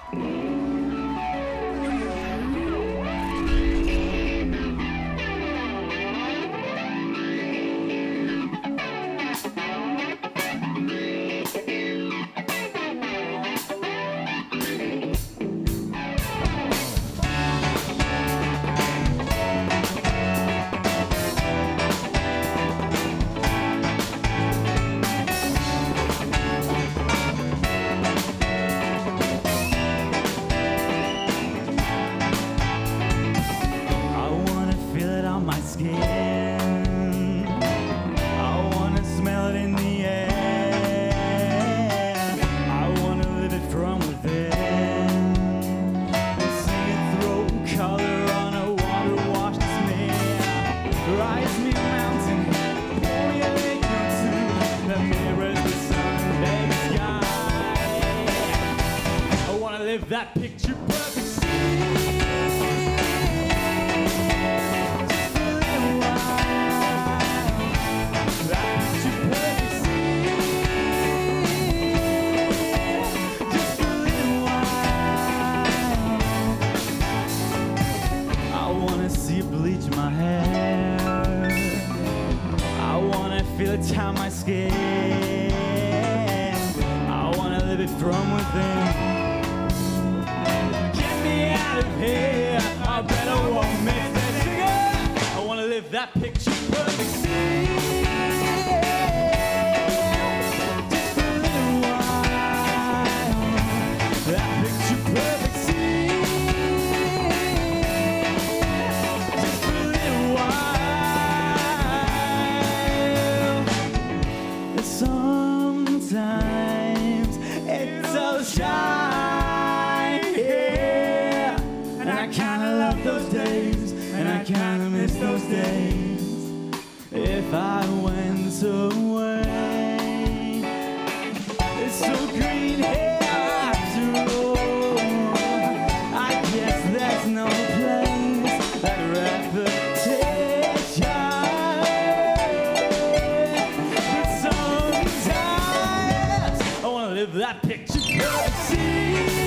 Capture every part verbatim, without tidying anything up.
That picture perfect scene. Just a little while. That picture perfect scene. Just a little while. I wanna see you bleach my hair. I wanna feel it tie my skin. I wanna live it from within. Here, I better won't miss that cigar. I wanna live that picture perfect scene. Just a little while. That picture perfect scene. Just a little while. Sometimes it's so shy. I kinda love those days, and I kinda miss those days. If I went away, it's so green here after all. I guess there's no place like repetition. But sometimes I wanna live that picture perfect scene.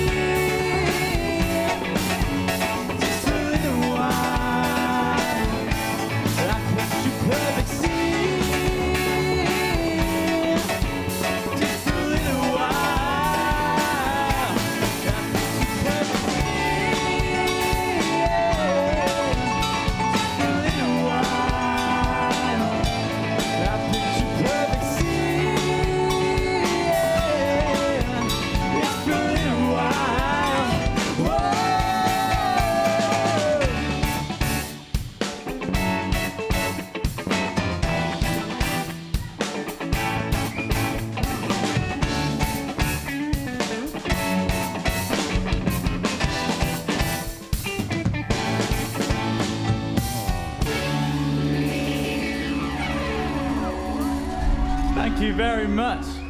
Thank you very much.